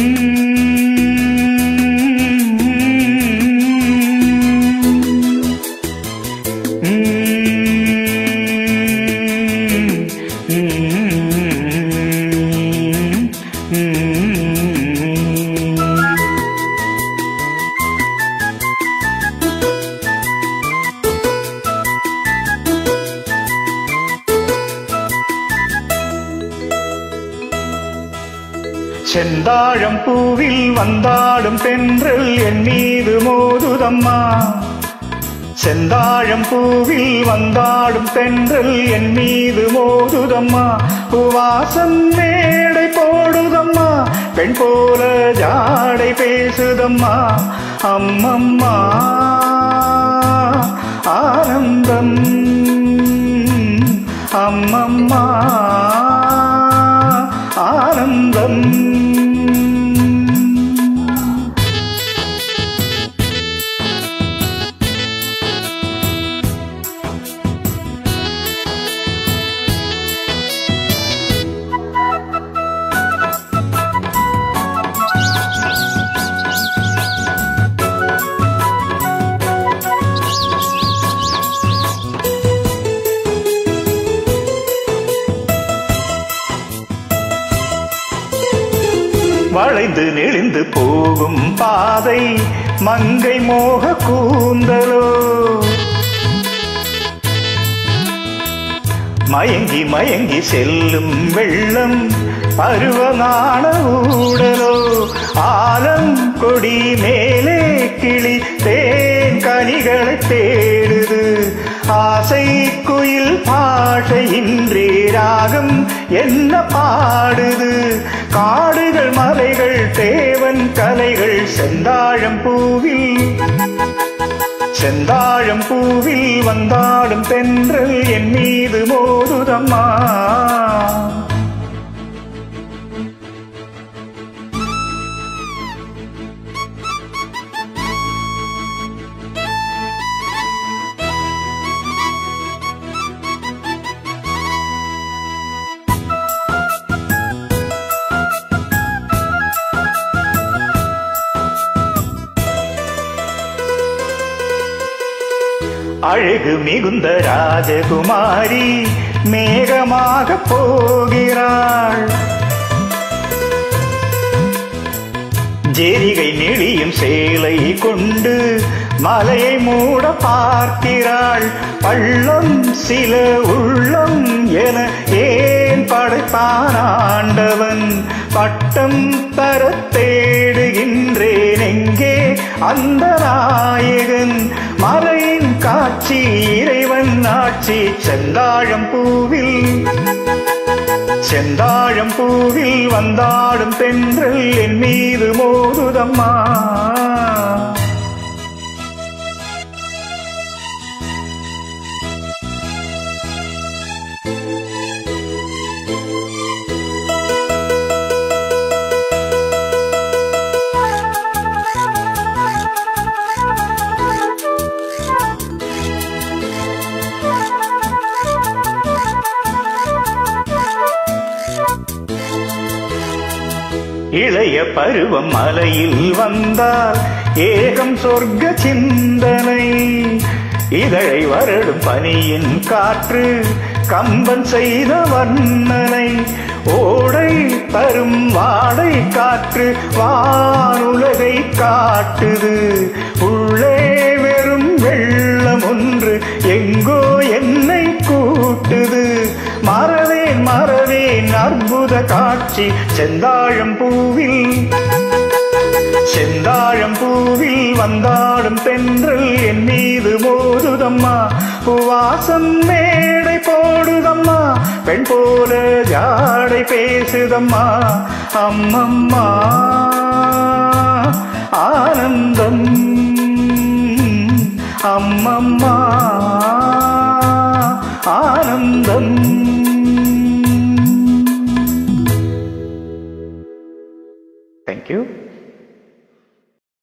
செந்தாழம் பூவில் வந்தாடும் தென்றல் என் மீது மோதுதம்மா. செந்தாழம் பூவில் வந்தாடும் தென்றல் என் மீது மோதுதம்மா. பூவாசம் மேடை போடுதம்மா, பெண் போல ஜாடை பேசுதம்மா. அம்மம்மா ஆனந்தம், அம்மம்மா ஆனந்தம். வளைந்து நெளிந்து போகும் பாதை மங்கை மோக கூந்தலோ. மயங்கி மயங்கி செல்லும் வெள்ளம் பருவமான ஊடலோ. ஆலம் கொடி மேலே கிளி தேன் கனிகளை தேடுது. ஆசை குயில் பாஷையின்றி ராகம் என்ன பாடுது. காடுகள் மலைகள் தேவன் கலைகள் செந்தாழம் பூவில், செந்தாழம் பூவில் வந்தாடும் தென்றல் என் மீது மோதுதம்மா. அழகு மிகுந்த ராஜகுமாரி மேகமாக போகிறாள். ஜெரிகை நெளியும் சேலை கொண்டு மலையை மூட பார்க்கிறாள். பள்ளம் சில உள்ளம் என ஏன் படைப்பான் ஆண்டவன். பட்டம் தர தேடுகின்றேன் எங்கே அந்த நாயகன். மலையின் காட்சி இறைவன் ஆட்சி செந்தாழம் பூவில், செந்தாழம் பூவில் வந்தாடும் தென்றல் என் மீது மோதுதம்மா. இளைய பருவம் மலையில் வந்தால் ஏகம் சொர்க்க சிந்தனை. இதழை வருடும் பனியின் காற்று கம்பன் செய்த வர்ணனை. ஓடை தரும் வாடை காற்று வானுலகை காட்டுது. உள்ளே வெறும் வெள்ளம் ஒன்று எங்கோ என்னை கூட்டுது. மறவேன் மறவேன் அற்புத காட்சி செந்தாழம் பூவில், செந்தாழம் பூவில் வந்தாடும் தென்றல் என் மீது மோதுதம்மா. பூவாசம் மேடை போடுதம்மா, பெண் போல ஜாடை பேசுதம்மா. அம்மம்மா ஆனந்தம், அம்மம்மா